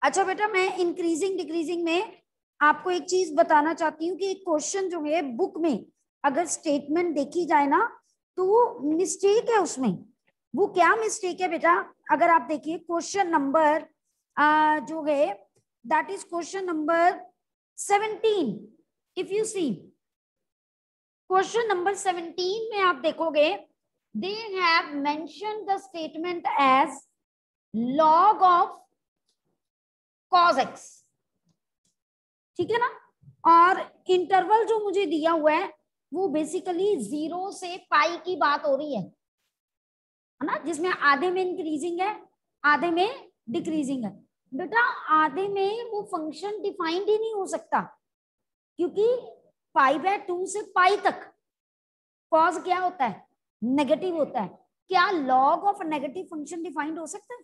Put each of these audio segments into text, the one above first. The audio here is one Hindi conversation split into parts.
अच्छा बेटा, मैं इंक्रीजिंग डिक्रीजिंग में आपको एक चीज बताना चाहती हूँ कि एक क्वेश्चन जो है बुक में अगर स्टेटमेंट देखी जाए ना तो वो मिस्टेक है उसमें। वो क्या मिस्टेक है बेटा, अगर आप देखिए क्वेश्चन नंबर जो है that is question number 17। If you see question number 17 में आप देखोगे they have mention the statement as log of cos x, ठीक है ना। और इंटरवल जो मुझे दिया हुआ है वो बेसिकली 0 से पाई की बात हो रही है ना, जिसमें आधे में इंक्रीजिंग है आधे में डिक्रीजिंग है। बेटा आधे में वो फंक्शन डिफाइंड ही नहीं हो सकता, क्योंकि π/2 से पाई तक कॉज क्या होता है, नेगेटिव होता है। क्या log of negative function defined हो सकता है?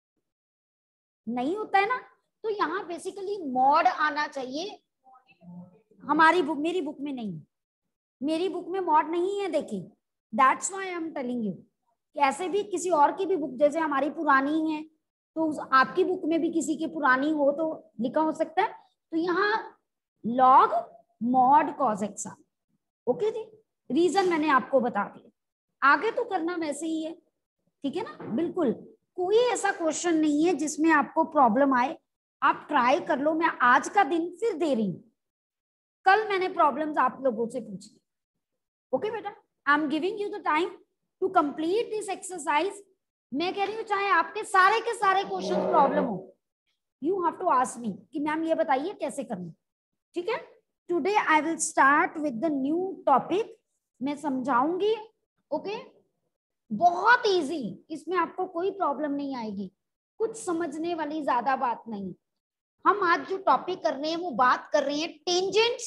नहीं होता है ना। तो यहाँ बेसिकली मॉड आना चाहिए। हमारी बुक, मेरी बुक में नहीं, मेरी बुक में मॉड नहीं है। देखिए that's why I am telling you. ऐसे भी किसी और की भी बुक, जैसे हमारी पुरानी है तो आपकी बुक में भी किसी की पुरानी हो तो लिखा हो सकता है। तो यहाँ log mod cos x. Okay जी, रीजन मैंने आपको बता दिया, आगे तो करना वैसे ही है, ठीक है ना। बिल्कुल कोई ऐसा क्वेश्चन नहीं है जिसमें आपको प्रॉब्लम आए। आप ट्राई कर लो। मैं आज का दिन फिर दे रही हूं, कल मैंने प्रॉब्लम्स आप लोगों से पूछी। ओके बेटा, I am giving you the time to complete this exercise. मैं कह रही हूँ चाहे आपके सारे के सारे क्वेश्चन प्रॉब्लम हो, you have to ask me कि मैम ये बताइए कैसे करना, ठीक है। Today I will start with the new topic. मैं समझाऊंगी, ओके। बहुत इजी, इसमें आपको कोई प्रॉब्लम नहीं आएगी, कुछ समझने वाली ज्यादा बात नहीं। हम आज जो टॉपिक कर रहे हैं वो बात कर रहे हैं टेंजेंट्स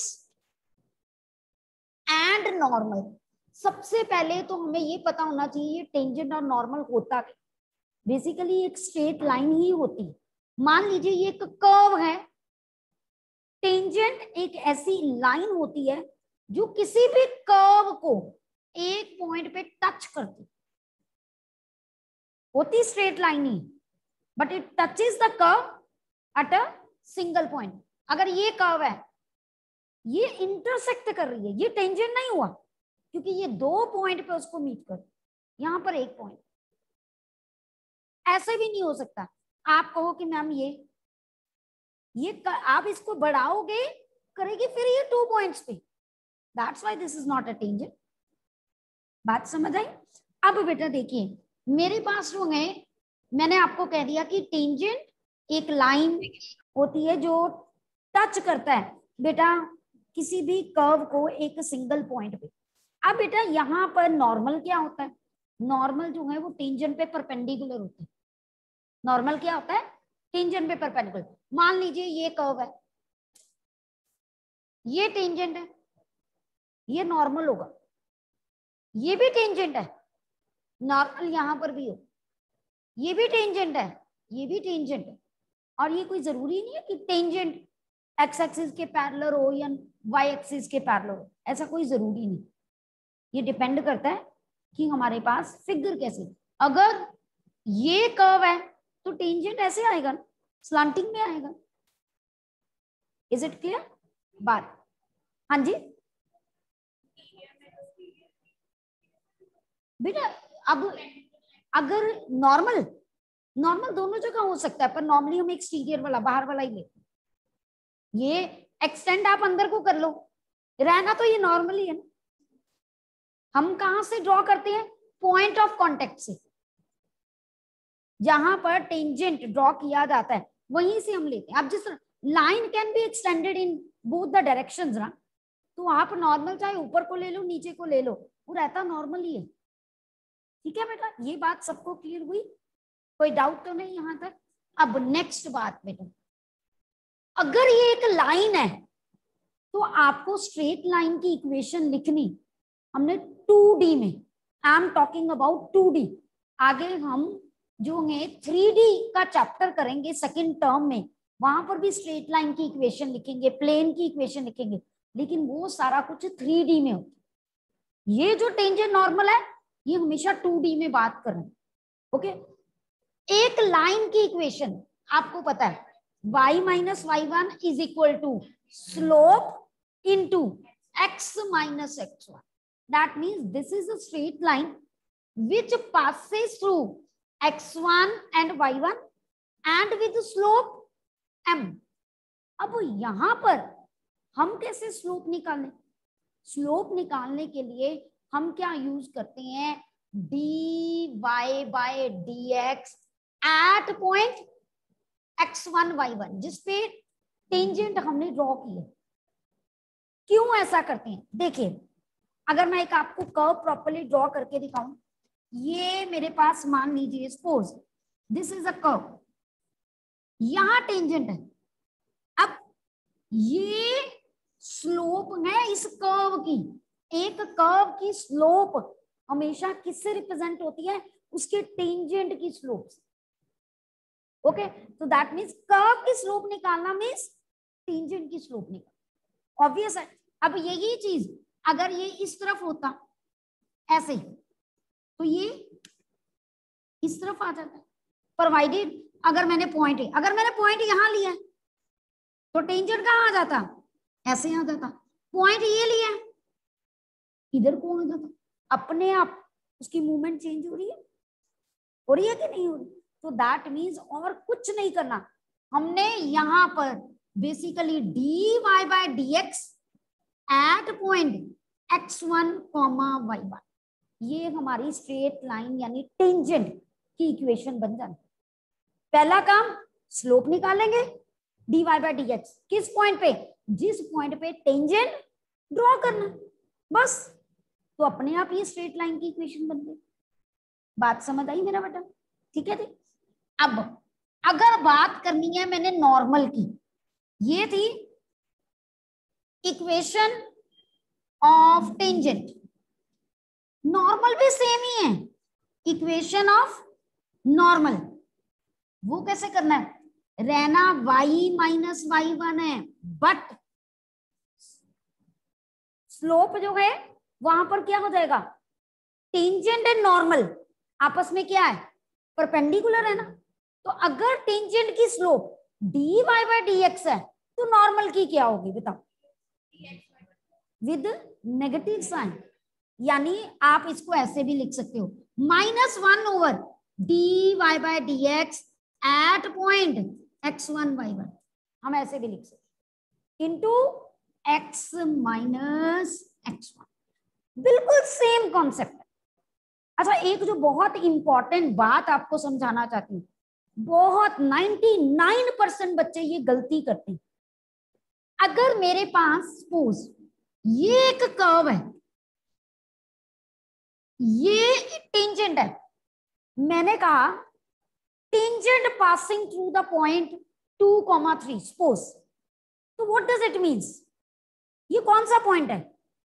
एंड नॉर्मल। सबसे पहले तो हमें ये पता होना चाहिए टेंजेंट और नॉर्मल होता क्या। बेसिकली एक स्ट्रेट लाइन ही होती है। मान लीजिए ये एक कर्व है, टेंजेंट एक ऐसी लाइन होती है जो किसी भी कर्व को एक पॉइंट पे टच करती, होती स्ट्रेट लाइन ही, but it touches the curve at a single point. अगर ये कर्व है, ये इंटरसेक्ट कर रही है, ये टेंजेंट नहीं हुआ, क्योंकि ये दो पॉइंट पे उसको मीट कर, यहां पर एक पॉइंट। ऐसे भी नहीं हो सकता। आप कहो कि मैम ये आप इसको बढ़ाओगे करेगी फिर ये 2 पॉइंट्स पे, that's why this is not a tangent. बात समझ आई? अब बेटा देखिए मेरे पास जो है, मैंने आपको कह दिया कि टेंजेंट एक लाइन होती है जो टच करता है बेटा किसी भी कर्व को एक सिंगल पॉइंट पे। अब बेटा यहाँ पर नॉर्मल क्या होता है, नॉर्मल जो है वो टेंजेंट पे परपेंडिकुलर होता है। नॉर्मल क्या होता है, टेंजेंट पे परपेंडिकुलर। मान लीजिए ये कर्व है, ये टेंजेंट है, ये नॉर्मल होगा, ये भी टेंजेंट है, नॉर्मल यहां पर भी हो, ये भी टेंजेंट है, ये भी टेंजेंट है। और ये कोई जरूरी नहीं है कि टेंजेंट एक्स एक्सिस के पैरेलल हो या वाई एक्सिस के पैरेलल हो, ऐसा कोई जरूरी नहीं। ये डिपेंड करता है कि हमारे पास फिगर कैसे। अगर ये कर्व है तो टेंजेंट ऐसे आएगा ना, स्लांटिंग में आएगा। इज इट क्लियर बात? हाँ जी बेटा, अब अगर नॉर्मल नॉर्मल दोनों जगह हो सकता है, पर नॉर्मली हम एक्सटीरियर वाला बाहर वाला ही लेते हैं। ये एक्सटेंड आप अंदर को कर लो, रहना तो ये नॉर्मल ही है ना। हम कहां से ड्रॉ करते हैं, पॉइंट ऑफ कांटेक्ट से, जहां पर टेंजेंट ड्रॉ किया जाता है वहीं से हम लेते हैं। अब जिस line can be extended in both the directions ना, तो आप नॉर्मल चाहे ऊपर को ले लो नीचे को ले लो, वो रहता नॉर्मल ही है। ठीक है बेटा, ये बात सबको क्लियर हुई? कोई डाउट तो नहीं यहां तक? अब नेक्स्ट बात बेटा, अगर ये एक लाइन है तो आपको स्ट्रेट लाइन की इक्वेशन लिखनी, हमने 2D में, I am talking about 2D। आगे हम जो है 3D का चैप्टर करेंगे सेकंड टर्म में, वहां पर भी स्ट्रेट लाइन की इक्वेशन लिखेंगे, प्लेन की इक्वेशन लिखेंगे, लेकिन वो सारा कुछ 3D में होता है। ये जो टेंजेंट नॉर्मल है ये हमेशा 2D में बात कर रहे हैं। ओके, एक लाइन की इक्वेशन आपको पता है, y minus y1 is equal to slope into x minus x1. That means this is a straight line which passes through x1 and y1 and with slope m. अब यहां पर हम कैसे स्लोप निकालें? स्लोप निकालने के लिए हम क्या यूज करते हैं? dy by dx at point x1 y1 जिसपे टेंजेंट हमने ड्रॉ की है. क्यों ऐसा करते हैं? देखिए, अगर मैं एक आपको कर्व प्रॉपर्ली ड्रॉ करके दिखाऊं, ये मेरे पास मान लीजिए suppose this is a curve, यहां टेंजेंट है. अब ये स्लोप है इस कर्व की. एक कर्व की स्लोप हमेशा किससे रिप्रेजेंट होती है? उसके टेंजेंट की स्लोप से. ओके, तो दैट मींस कर्व की स्लोप निकालना मींस टेंजेंट की स्लोप निकालना. ऑब्वियस है. अब यही चीज अगर ये इस तरफ होता ऐसे ही, तो ये इस तरफ आ जाता है. प्रोवाइडेड अगर मैंने पॉइंट यहां लिया है तो टेंजेंट कहां आ जाता? ऐसे आ जाता. पॉइंट ये लिया है, इधर को आ जाता. अपने आप उसकी मूवमेंट चेंज हो रही है कि नहीं हो रही? तो दैट मीन्स और कुछ नहीं करना, हमने यहां पर basically dy by dx at point x1, y1, ये हमारी स्ट्रेट लाइन यानी टेंजेंट की इक्वेशन बन जाती. पहला काम स्लोप निकालेंगे dy by dx किस पॉइंट पे? जिस पॉइंट पे टेंजेंट ड्रॉ करना, बस. तो अपने आप ये स्ट्रेट लाइन की इक्वेशन बन गई. बात समझ आई मेरा बेटा? ठीक है. अब अगर बात करनी है मैंने नॉर्मल की, ये थी इक्वेशन ऑफ टेंजेंट. नॉर्मल भी सेम ही है, इक्वेशन ऑफ नॉर्मल. वो कैसे करना है? रहना y माइनस y1 है, बट स्लोप जो है वहां पर क्या हो जाएगा? टेंजेंट एंड नॉर्मल आपस में क्या है? परपेंडिकुलर है ना. तो अगर टेंजेंट की स्लोप dy by dx है तो नॉर्मल की क्या होगी बताओ? With negative sign. यानी आप इसको ऐसे भी लिख सकते हो, -1 over dy by dx at point x1 y1. हम ऐसे भी लिख सकते इंटू x माइनस x1. बिल्कुल सेम कॉन्सेप्ट. अच्छा, एक जो बहुत इंपॉर्टेंट बात आपको समझाना चाहती हूँ, बहुत 99% बच्चे ये गलती करते हैं. अगर मेरे पास सपोज ये एक कर्व है, ये टेंजेंट है, मैंने कहा tangent passing through the point 2,3 suppose, तो व्हाट डज इट मीन्स? ये कौन सा पॉइंट है?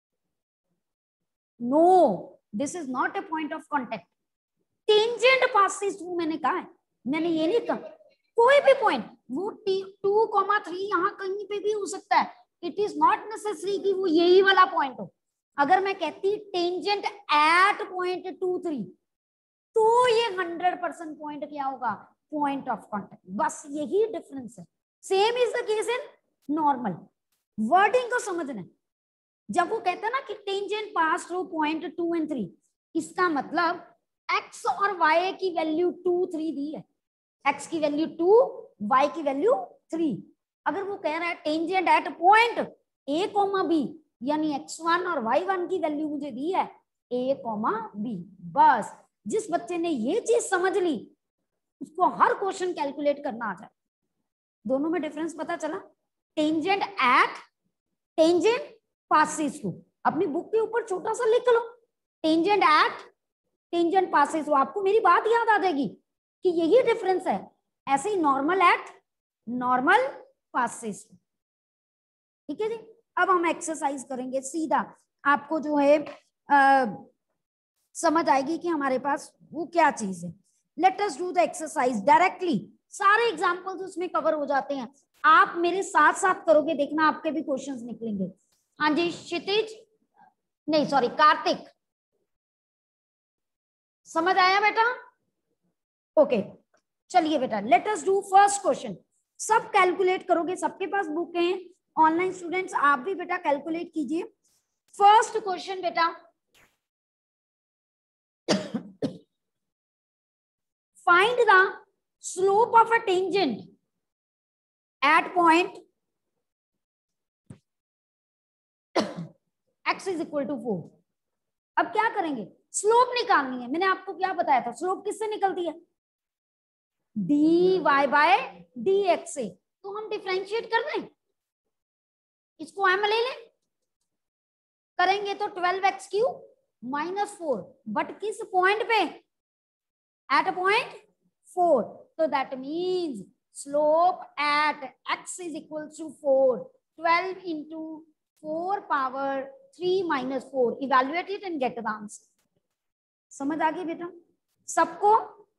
No, this is not a point of contact. Tangent passes through मैंने कहा है, मैंने ये नहीं कहा कोई भी पॉइंट. वो 2,3 यहाँ कहीं पे भी हो सकता है. इट इज नॉट नेसेसरी कि वो यही वाला पॉइंट हो. अगर मैं कहती टेंजेंट एट पॉइंट 2,3 तो ये 100% पॉइंट क्या होगा? Point of contact. बस यही डिफरेंस है. Same is the case in normal. Wording को समझना. जब वो कहता है ना कि tangent pass through point 2 and 3, इसका मतलब x और y की वैल्यू 2, 3 दी है. x की वैल्यू 2, y की वैल्यू 3. अगर वो कह रहा है tangent at point a, b, यानी x1 और y1 की वैल्यू मुझे दी है a, b. बस जिस बच्चे ने ये चीज समझ ली उसको हर क्वेश्चन कैलकुलेट करना आ जाए. दोनों में डिफरेंस पता चला? Tangent at, tangent passes through. अपनी बुक के ऊपर छोटा सा लिख लो, tangent at, tangent passes through. आपको मेरी बात याद आ जाएगी कि यही डिफरेंस है. ऐसे ही normal at, normal passes through. ठीक है जी. अब हम एक्सरसाइज करेंगे सीधा. आपको जो है समझ आएगी कि हमारे पास वो क्या चीज है. Let us do the exercise directly. सारे एग्जांपल्स उसमें कवर हो जाते हैं. आप मेरे साथ साथ करोगे, देखना आपके भी क्वेश्चंस निकलेंगे. हाँ जी क्षितिज, नहीं सॉरी कार्तिक, समझ आया बेटा? ओके चलिए बेटा, let us do first question. सब कैलकुलेट करोगे, सबके पास बुक हैं, ऑनलाइन स्टूडेंट्स आप भी बेटा कैलकुलेट कीजिए। फर्स्ट क्वेश्चन बेटा, find the slope of a tangent at point x is equal to 4। अब क्या करेंगे, स्लोप निकालनी है। मैंने आपको क्या बताया था, स्लोप किससे निकलती है, dy बाय dx से। तो हम डिफरेंशिएट कर रहे हैं, इसको m ले लें, करेंगे तो 12x क्यूब माइनस 4, बट किस पॉइंट पे, एट अ पॉइंट 4। तो that means slope at x is equal to 4, 12 into 4 power 3 minus 4, evaluate it and get the answer. समझ आ गई बेटा सबको,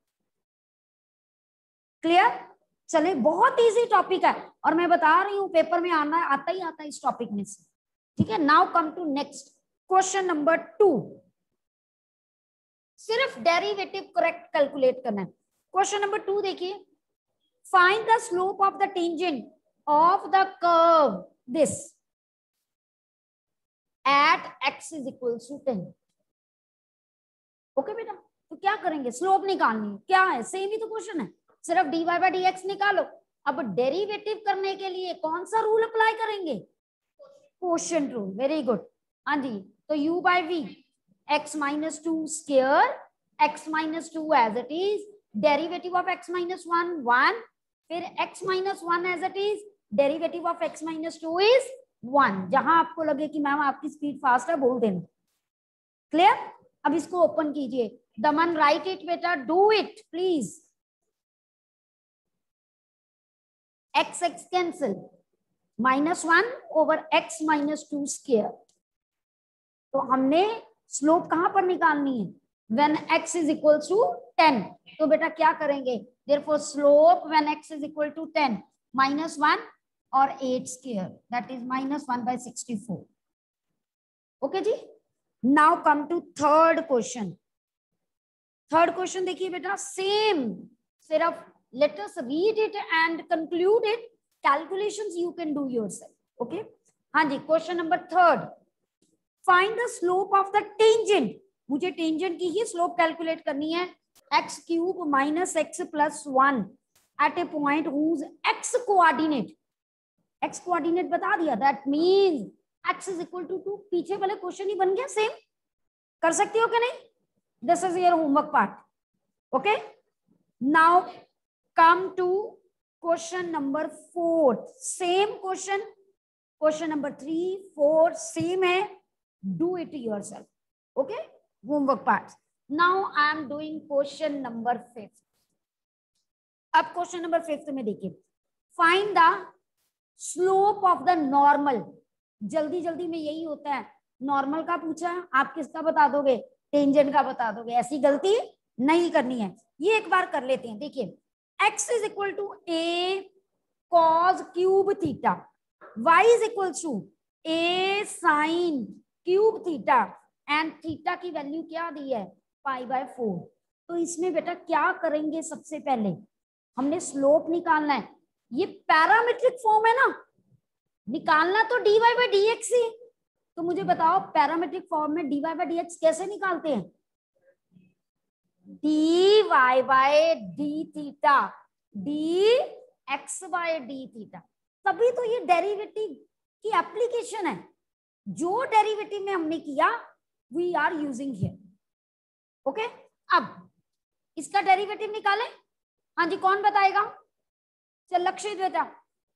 क्लियर? चले, बहुत इजी टॉपिक है और मैं बता रही हूं पेपर में आना आता ही आता है इस टॉपिक में से, ठीक है। Now come to next question number 2। सिर्फ डेरिवेटिव करेक्ट कैलकुलेट करना है। क्वेश्चन नंबर 2 देखिए, find the slope of the tangent of the curve this at x is equal to 10। Okay बेटा, तो क्या करेंगे, स्लोप निकालनी है, क्या है, सेम ही तो क्वेश्चन है, सिर्फ dy बाय dx निकालो। अब डेरिवेटिव करने के लिए कौन सा रूल अप्लाई करेंगे, क्वोशिएंट रूल, वेरी गुड। हाँ जी, तो u by v x minus 2 square, x minus 2 as it is, derivative of x minus 1 1, फिर x minus 1 as it is, derivative of x minus 2 is 1। जहां आपको लगे कि मैम आपकी स्पीड फास्ट है बोल देना, क्लियर? अब इसको ओपन कीजिए, दमन राइट इट बेटा, do it please. x x cancel, minus 1 over x minus 2 square. तो हमने स्लोप कहां पर निकालनी है, when x is equal to 10। तो बेटा क्या करेंगे, therefore slope when x is equal to 10, minus 1 और 8 square, that is minus 1 by 64। Okay जी, now come to third question. Third question देखिए बेटा, सेम, सिर्फ late us read it and conclude it, calculations you can do yourself. Okay, हाँ जी, question number third, find the slope of the tangent. मुझे टेंजेंट की ही स्लोप कैलकुलेट करनी है, x cube minus x plus 1 at a point whose x coordinate, x coordinate बता दिया, that means x is equal to 2। पीछे वाले क्वेश्चन ही बन गया सेम, कर सकती हो कि नहीं, this is your homework part. Okay, now come to question number 4, same question, question number 3 4 same है, do it yourself. Okay, homework part. Now I am doing question number 5। अब क्वेश्चन नंबर 5 में देखिए, find the slope of the normal. जल्दी जल्दी में यही होता है, नॉर्मल का पूछा, आप किसका बता दोगे, टेंजेंट का बता दोगे, ऐसी गलती नहीं करनी है। ये एक बार कर लेते हैं, देखिए x is equal to a cos cube theta, y is equal to a sin cube theta, and theta की वैल्यू क्या दी है, पाई बाय 4। तो इसमें बेटा क्या करेंगे, सबसे पहले हमने स्लोप निकालना है, ये पैरामीट्रिक फॉर्म है ना, निकालना तो dy बाय dx ही। तो मुझे बताओ पैरामीट्रिक फॉर्म में dy बाय dx कैसे निकालते हैं, dy by d theta dx by d theta. तभी तो ये डेरिवेटिव की एप्लीकेशन है, जो डेरिवेटिव में हमने किया we are using here. Okay, अब इसका डेरिवेटिव निकालें, हाँ जी कौन बताएगा, चल लक्षित बेटा।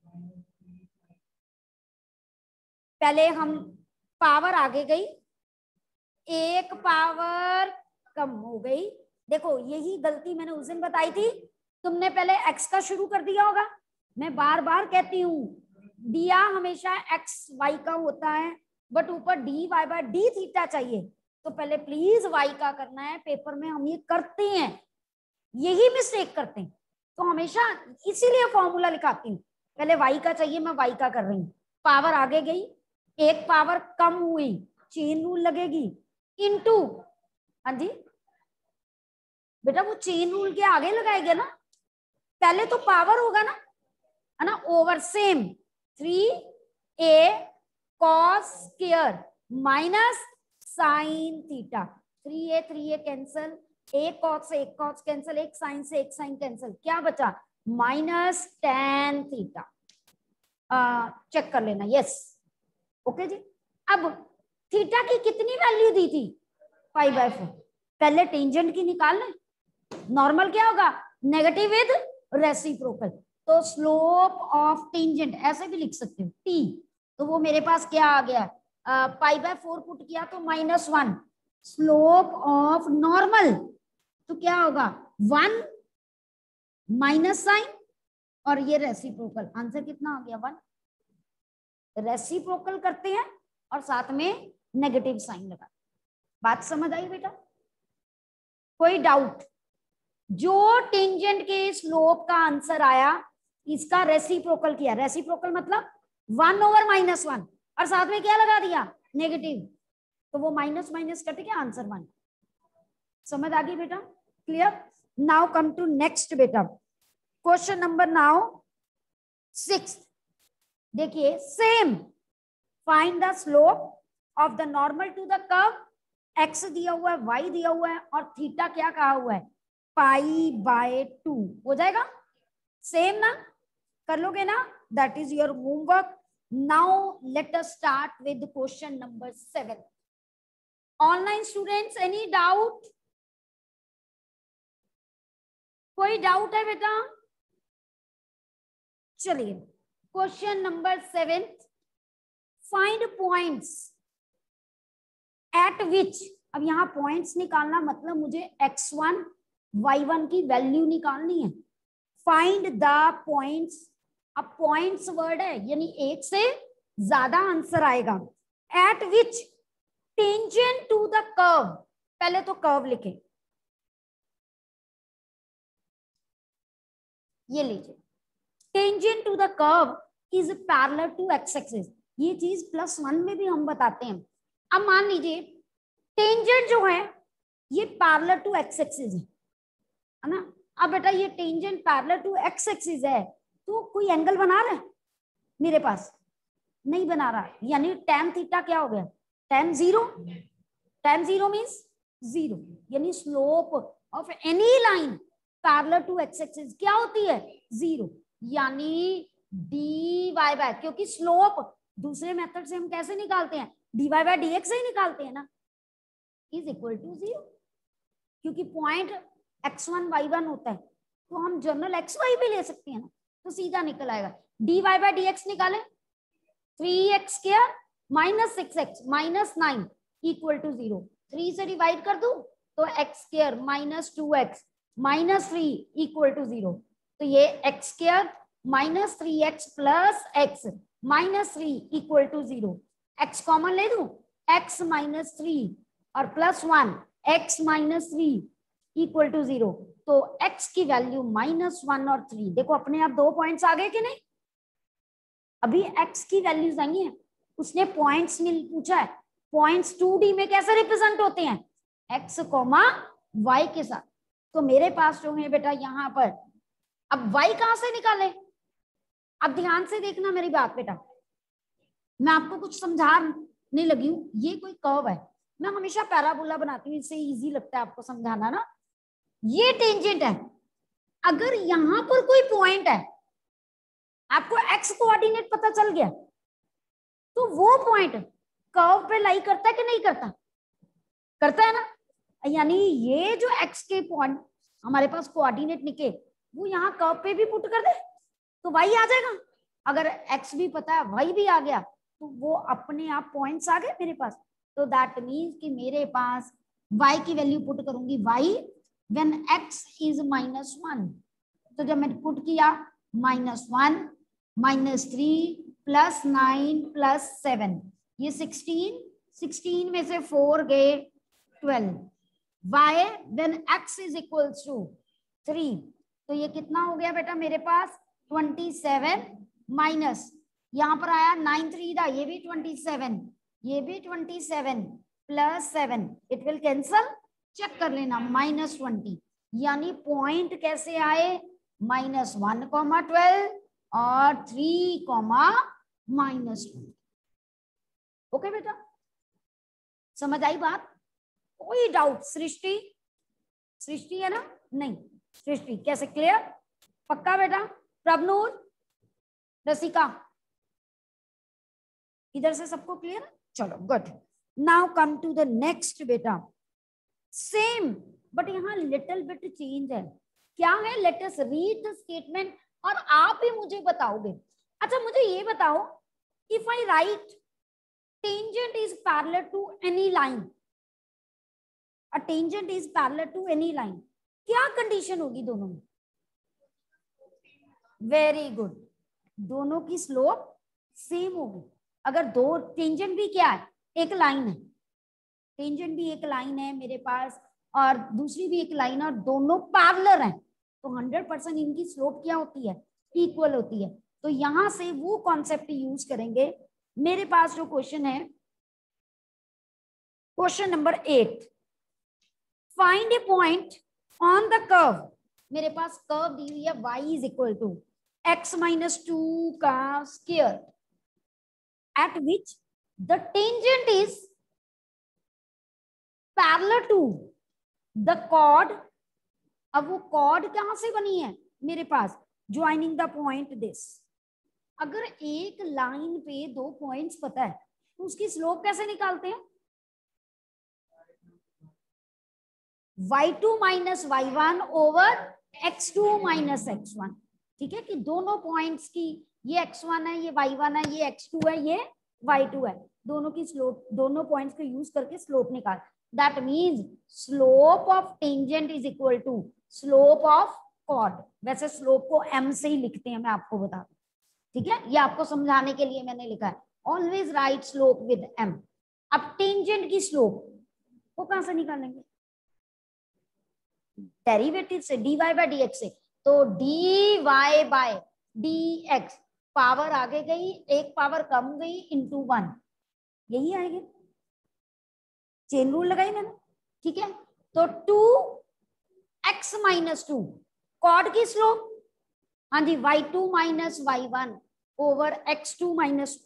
पहले हम पावर आगे गई, एक पावर कम हो गई। देखो यही गलती मैंने उस दिन बताई थी, तुमने पहले x का शुरू कर दिया होगा। मैं बार बार कहती हूँ दिया हमेशा x y का होता है, बट ऊपर dy बाय d थीटा चाहिए, तो पहले प्लीज y का करना है। पेपर में हम ये करते हैं, यही मिस्टेक करते हैं, तो हमेशा इसीलिए फॉर्मूला लिखाती हूँ, पहले y का चाहिए, मैं y का कर रही हूँ। पावर आगे गई, एक पावर कम हुई, चेन रूल लगेगी, इनटू, हाँ जी बेटा वो चेन रूल के आगे लगाएगा ना, पहले तो पावर होगा ना, है ना, over same 3a cos square minus sine theta, 3a cancel, एक कॉस से एक कॉस कैंसल, एक साइन से एक साइन कैंसल, क्या बचा माइनस टेन थीटा। चेक कर लेना, यस ओके जी। अब थीटा की कितनी वैल्यू दी थी, 5/4। पहले टेंजेंट की निकाल लें, नॉर्मल क्या होगा नेगेटिव विद रेसिप्रोकल, तो स्लोप ऑफ टेंजेंट ऐसे भी लिख सकते हो t, तो वो मेरे पास क्या आ गया, π/4 पुट किया तो -1, स्लोप ऑफ नॉर्मल तो क्या होगा 1 माइनस साइन और ये रेसिप्रोकल, आंसर कितना आ गया 1। रेसिप्रोकल करते हैं और साथ में नेगेटिव साइन लगा। बात समझ आई बेटा, कोई डाउट? जो टेंजेंट के स्लोप का आंसर आया इसका रेसिप्रोकल किया, रेसिप्रोकल मतलब 1 ओवर -1 और साथ में क्या लगा दिया नेगेटिव, तो वो माइनस माइनस कट के आंसर 1। समझ आ गई बेटा, clear? Now come to next बेटा, क्वेश्चन नंबर नाउ 6। देखिए same, find the slope of the normal to the curve, x दिया हुआ है, y दिया हुआ है और थीटा क्या कहा हुआ है π/2। हो जाएगा सेम ना, कर लोगे ना, that is your homework. Now let us start with question number 7। Online students any doubt? कोई डाउट है बेटा? चलिए question number 7, find points at which, अब यहाँ पॉइंट्स निकालना मतलब मुझे x1 y1 की वैल्यू निकालनी है। फाइंड द पॉइंट्स, अब पॉइंट्स वर्ड है यानी एक से ज्यादा आंसर आएगा। At which tangent to the curve, पहले तो कर्व लिखे, ये लीजिए, tangent to the curve is parallel to x axis, ये चीज +1 में भी हम बताते हैं। अब मान लीजिए टेंजेंट जो है ये पैरेलल टू x एक्सिस है ना, अब बेटा ये tangent parallel to x axis है तो कोई एंगल बना रहा है मेरे पास, नहीं बना रहा, यानी tan थीटा क्या हो गया tan 0, tan 0 मींस 0, यानी slope of any line parallel to x axis क्या होती है 0, यानी dy/, क्योंकि स्लोप दूसरे मेथड से हम कैसे निकालते हैं dy/dx से ही निकालते हैं ना, इज इक्वल टू 0, क्योंकि पॉइंट x1 y1 होता है तो हम जनरल xy भी ले सकते हैं ना, तो सीधा निकल आएगा dy/dx निकालें 3x² - 6x - 9 इक्वल टू 0, 3 से डिवाइड कर दूं तो x² - 2x - 3 इक्वल टू 0, तो ये x² - 3x + x -3 equal to 0, x common ले दूं x - 3 और +1 x - 3 इक्वल टू 0, तो x की वैल्यू -1 और 3, देखो अपने आप 2 पॉइंट्स आ गए कि नहीं, अभी x की वैल्यूज आई हैं, उसने पॉइंट्स में पूछा है, पॉइंट्स 2D में कैसे रिप्रेजेंट होते हैं x, y के साथ, तो मेरे पास जो है बेटा यहाँ पर, अब y कहां से निकाले, अब ध्यान से देखना मेरी बात बेटा, मैं आपको कुछ समझाने लगी हूँ, ये कोई कर्व है, मैं हमेशा पैराबोला बनाती हूँ, इससे इजी लगता है आपको समझाना ना, ये टेंजेंट है, अगर यहां पर कोई पॉइंट है, आपको x कोऑर्डिनेट पता चल गया, तो वो पॉइंट कर्व पे लाई करता है कि नहीं करता, करता है ना, यानी ये जो x के पॉइंट हमारे पास कोऑर्डिनेट निकले वो यहाँ कर्व पे भी पुट कर दे तो y आ जाएगा, अगर x भी पता है y भी आ गया तो वो अपने आप पॉइंट्स आ गए मेरे पास, तो दैट मीन्स कि मेरे पास y की वैल्यू पुट करूंगी y व्हेन x इज -1, तो जब मैंने पुट किया -1 -3 +9 +7, ये 16 में से 4 गए 12, y when x is equals to 3, तो ये कितना हो गया बेटा मेरे पास 27 माइनस, यहाँ पर आया 9 3 था, ये भी 27, ये भी 27 +7, इट विल कैंसल, चेक कर लेना -20, यानी पॉइंट कैसे आए -1, 12 और 3 कॉमा -2। ओके बेटा, समझ आई बात? कोई डाउट? सृष्टि, सृष्टि है ना? नहीं, सृष्टि कैसे? क्लियर? पक्का बेटा? प्रभनूर, रसिका, इधर से सबको क्लियर? चलो good. Now come to the next बेटा, सेम बट यहाँ लिटिल बिट चेंज है। क्या है? Let us read the statement और आप ही मुझे बताओगे। अच्छा मुझे ये बताओ, if I write tangent is parallel to any line, a tangent is parallel to any line, क्या कंडीशन होगी दोनों में? वेरी गुड, दोनों की स्लोप सेम होगी। अगर दो टेंजेंट भी क्या है? एक लाइन है, टेंजेंट भी एक लाइन है मेरे पास और दूसरी भी एक लाइन है और दोनों पैरेलल हैं, तो 100% इनकी स्लोप क्या होती है? इक्वल होती है। तो यहां से वो कॉन्सेप्ट यूज करेंगे। मेरे पास जो क्वेश्चन है, question number 8, find a point on the curve. मेरे पास कर्व दी हुई है y is equal to x-2 का square at which the tangent is parallel to the chord. अब वो कॉर्ड कहां से बनी है मेरे पास? Joining the point this. अगर एक लाइन पे दो पॉइंट्स पता है तो उसकी स्लोप कैसे निकालते हैं? y2 minus y1 over x2 minus x1। ठीक है कि दोनों पॉइंट्स की, ये x1 है, ये y1 है, ये x2 है, ये y2 है, दोनों की स्लोप, दोनों पॉइंट्स को यूज करके स्लोप निकाल। That means slope of tangent is equal to slope of chord. वैसे स्लोप को m से ही लिखते हैं, मैं आपको बता दूं। ठीक है, ये आपको समझाने के लिए मैंने लिखा है, always write slope with m। अब टेंजेंट की स्लोप वो कहां से निकालेंगे? डेरिवेटिव से, dy बाय dx से। तो dy बाय dx, पावर आगे गई, एक पावर कम गई, इंटू 1, यही आएगा। चेन रूल लगाई मैंने। ठीक है, तो 2x माइनस 2 कॉर्ड की स्लोप, हाँ जी, y2 minus y1 over x2 minus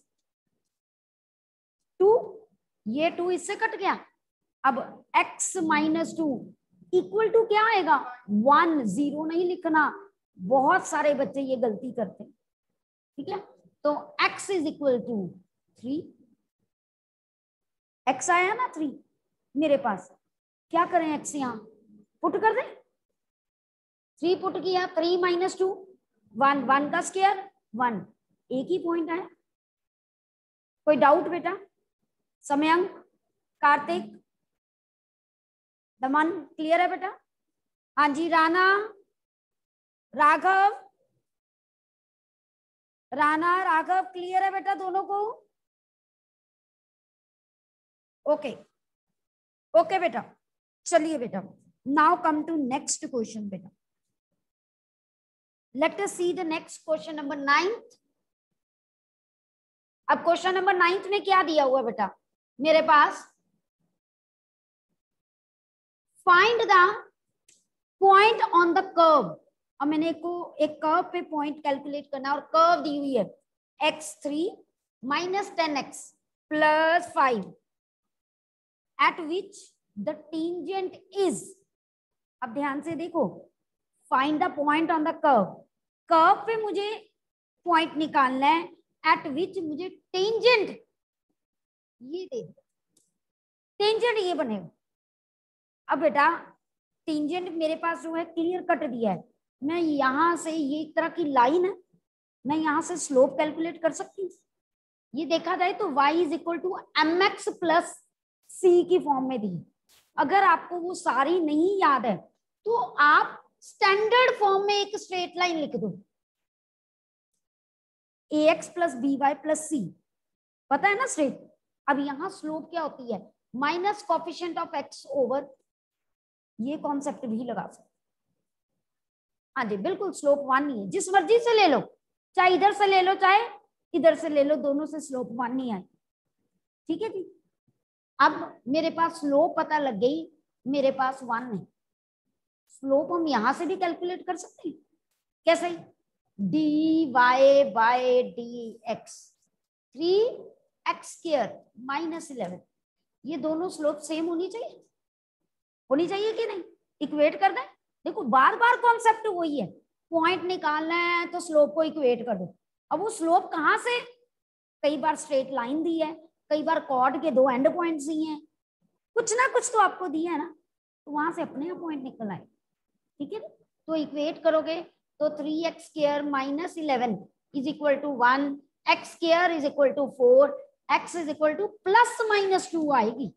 2, ये 2 इससे कट गया। अब x माइनस 2 इक्वल टू क्या आएगा? 1, 0 नहीं लिखना, बहुत सारे बच्चे ये गलती करते हैं। ठीक है, तो x is equal to 3, x आया ना 3 मेरे पास। क्या करें? x यहां पुट कर दें, 3 पुट किया, 3 माइनस 2 1, 1 का स्क्वायर 1, एक ही पॉइंट आया। कोई डाउट बेटा? समयांक, कार्तिक, दमन, क्लियर है बेटा? हाँ जी, राणा, राघव, राणा राघव क्लियर है बेटा दोनों को? ओके ओके बेटा, चलिए बेटा, now come to next question बेटा। Let us see the next question number 9th। अब क्वेश्चन नंबर 9th में क्या दिया हुआ बेटा मेरे पास? Find the point on the curve. अब मैंने को एक कर्व पे पॉइंट कैलकुलेट करना, और कर्व दी हुई है x3 minus 10x plus 5 at which the tangent is. अब ध्यान से देखो, find the point on the curve. Curve पे मुझे पॉइंट निकालना है एट विच मुझे टेंजेंट, ये दे, टेंजेंट ये बनेगा। अब बेटा टेंजेंट मेरे पास जो है क्लियर कट दिया है, मैं यहां से, ये एक तरह की लाइन है, मैं यहां से स्लोप कैलकुलेट कर सकती हूँ। ये देखा जाए तो y is equal to mx plus c की फॉर्म में दी। अगर आपको वो सारी नहीं याद है तो आप स्टैंडर्ड फॉर्म में एक स्ट्रेट लाइन लिख दो, ax plus by plus c, पता है ना स्ट्रेट। अब यहाँ स्लोप क्या होती है? Minus coefficient of x over, ये कॉन्सेप्ट भी लगा सकते। हाँ जी बिल्कुल, स्लोप 1 ही है, जिस मर्जी से ले लो, चाहे इधर से ले लो चाहे इधर से ले लो, दोनों से स्लोप 1 ही आए। ठीक है जी। अब मेरे पास स्लोप पता लग गई, मेरे पास 1 है, स्लोप हम यहां से भी कैलकुलेट कर सकते हैं। कैसे? dy बाय dx 3x² -11, ये दोनों स्लोप सेम होनी चाहिए कि नहीं? इक्वेट कर दें। देखो बार बार कॉन्सेप्ट वही है, पॉइंट निकालना है तो स्लोप को इक्वेट कर दो। अब वो स्लोप कहाँ से? कई बार स्ट्रेट लाइन दी है, कई बार कॉर्ड के 2 एंड पॉइंट्स दी हैं, कुछ ना कुछ तो आपको दिया है ना, तो वहां से अपने पॉइंट निकल आए। ठीक है, तो इक्वेट करोगे तो 3x² -11 is equal to 1, x² is equal to 4, x is equal to +-2 आएगी,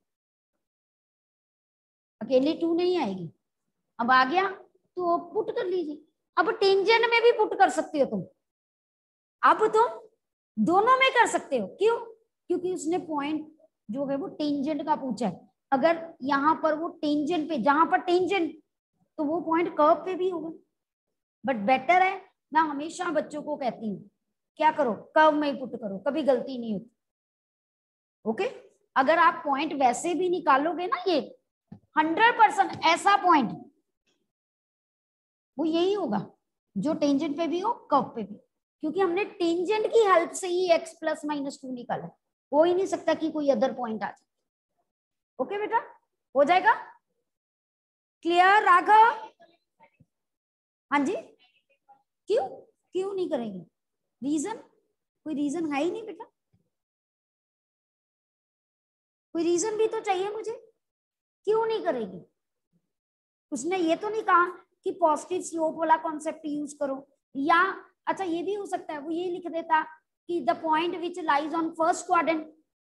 अकेली 2 नहीं आएगी। अब आ गया तो पुट कर लीजिए। अब टेंजेंट में भी पुट कर सकते हो तुम, अब तुम दोनों में कर सकते हो। क्यों? क्योंकि उसने पॉइंट जो है वो टेंजेंट का पूछा है। अगर यहाँ पर वो टेंजेंट पे, जहां पर टेंजेंट, तो वो पॉइंट कर्व पे भी होगा। बट बेटर है, मैं हमेशा बच्चों को कहती हूँ क्या करो, कर्व में ही पुट करो, कभी गलती नहीं होती। ओके, अगर आप पॉइंट वैसे भी निकालोगे ना, ये 100% ऐसा पॉइंट वो यही होगा जो टेंजेंट पे भी हो, कर्व पे भी, क्योंकि हमने टेंजेंट की हेल्प से ही x +-2 निकाला। हो ही नहीं सकता कि कोई अदर पॉइंट आ जाए। ओके बेटा, हो जाएगा क्लियर राघव? हाँ जी, क्यों क्यों नहीं करेंगे? रीजन? कोई रीजन है ही नहीं बेटा, कोई रीजन भी तो चाहिए मुझे, क्यों नहीं करेगी? उसने ये तो नहीं कहा कि पॉजिटिव स्लोप वाला कॉन्सेप्ट यूज करो, या अच्छा ये भी हो सकता है वो ये लिख देता कि the point which lies on first quadrant.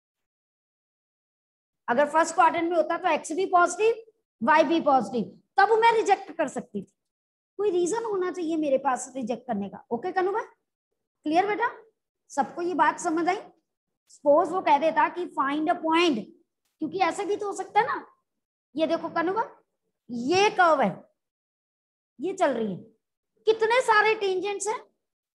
अगर फर्स्ट क्वाड्रेंट में होता तो एक्स भी पॉजिटिव, वाई भी पॉजिटिव, तब मैं रिजेक्ट कर सकती थी। कोई रीजन होना चाहिए मेरे पास रिजेक्ट करने का। ओके कनु भाई, क्लियर बेटा? सबको ये बात समझ आई? सपोज वो कह देता कि फाइंड अ पॉइंट, क्योंकि ऐसे भी तो हो सकता है ना, ये देखो कनु भाई, ये कर्व है, ये चल रही है, कितने सारे टेंजेंट्स हैं,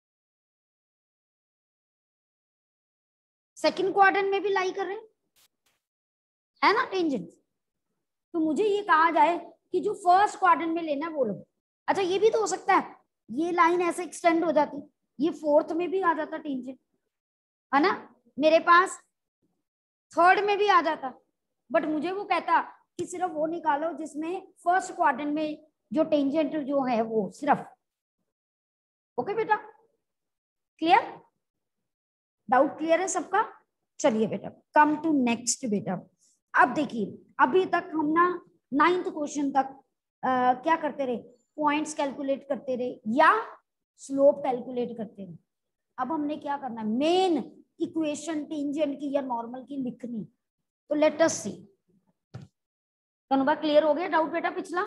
सेकंड क्वाड्रेंट में भी लाई कर रहे हैं, है ना टेंजेंट्स। तो मुझे ये कहा जाए कि जो फर्स्ट क्वाड्रेंट में लेना वो लो। अच्छा ये भी तो हो सकता है ये लाइन ऐसे एक्सटेंड हो जाती, ये फोर्थ में भी आ जाता टेंजेंट, है ना, मेरे पास थर्ड में भी आ जाता, बट मुझे वो कहता कि सिर्फ वो निकालो जिसमें फर्स्ट क्वाड्रेंट में जो टेंजेंट जो है वो सिर्फ। ओके बेटा, क्लियर? डाउट क्लियर है सबका? चलिए बेटा, कम टू नेक्स्ट बेटा। अब देखिए अभी तक हम ना 9th क्वेश्चन तक क्या करते रहे, पॉइंट्स कैलकुलेट करते रहे या स्लोप कैलकुलेट करते रहे। अब हमने क्या करना है, मेन इक्वेशन टेंजेंट की या नॉर्मल की लिखनी। तो लेट अस सी, कन्वा क्लियर हो गया डाउट बेटा पिछला?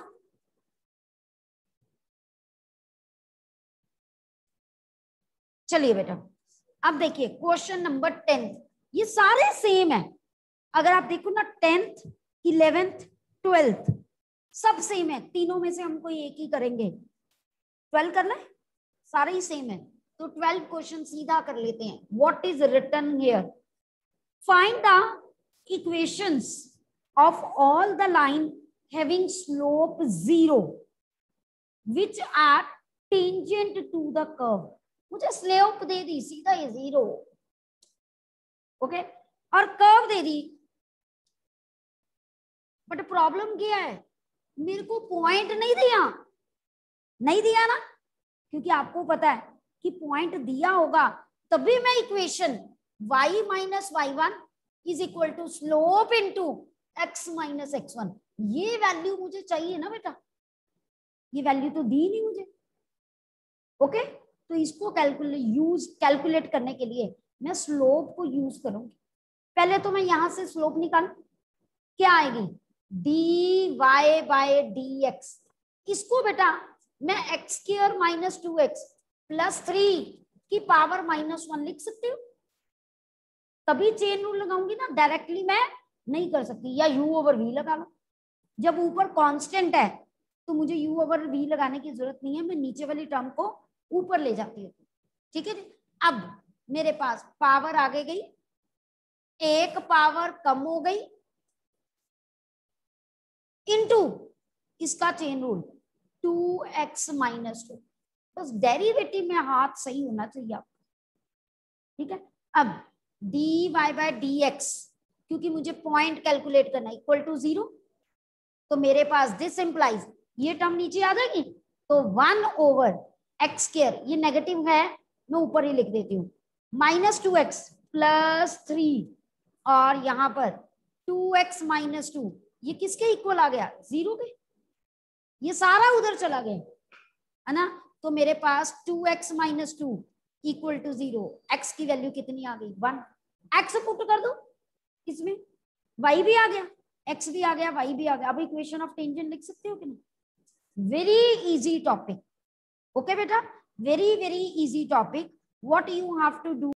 चलिए बेटा अब देखिए क्वेश्चन नंबर 10, ये सारे सेम है। अगर आप देखो ना 10th 11th 12th सब सेम है, तीनों में से हम कोई एक ही करेंगे। 12 कर ले, सारे ही सेम है, तो 12 क्वेश्चन सीधा कर लेते हैं। What is written here, find the equations of all the line having slope 0 which are tangent to the curve. मुझे स्लोप दे दी सीधा ये 0, ओके, और कर्व दे दी, बट प्रॉब्लम क्या है, मेरे को पॉइंट नहीं दिया ना, क्योंकि आपको पता है कि पॉइंट दिया होगा तभी मैं equation y - y1 is equal to slope into x - x1, ये वैल्यू मुझे चाहिए ना बेटा, ये वैल्यू तो दी नहीं मुझे। ओके, तो इसको कैलकुलेट करने के लिए मैं स्लोप को यूज करूंगी। पहले तो मैं यहां से स्लोप निकाल, क्या आएगी, dy बाय dx, इसको बेटा मैं x² - 2x + 3 की पावर -1 लिख सकती हूँ, तभी चेन रूल लगाऊंगी ना, डायरेक्टली मैं नहीं कर सकती। या u/v लगा लो, जब ऊपर कांस्टेंट है तो मुझे u/v लगाने की जरूरत नहीं है, मैं नीचे वाली टर्म को ऊपर ले जाती हूँ। ठीक है, अब मेरे पास पावर आगे गई, एक पावर कम हो गई, इनटू इसका चेन रूल 2x - 2, बस डेरिवेटिव में हाथ सही होना चाहिए आपका, ठीक है। अब dy बाय dx, क्योंकि मुझे पॉइंट कैलकुलेट करना इक्वल टू 0, तो मेरे पास दिस इंप्लाइज ये टर्म नीचे आ जाएगी, तो 1/x², ये नेगेटिव है मैं ऊपर ही लिख देती हूँ, -2x + 3, और यहाँ पर 2x - 2, ये किसके इक्वल आ गया, 0 के, ये सारा उधर चला गया है ना। तो मेरे पास 2x - 2 इक्वल टू 0, x की वैल्यू कितनी आ गई, 1, x पुट कर दो इसमें, y भी आ गया, x भी आ गया, y भी आ गया। अब इक्वेशन ऑफ टेंजेंट लिख सकते हो कि नहीं, वेरी इजी टॉपिक, ओके बेटा, very very easy topic. What you have to do,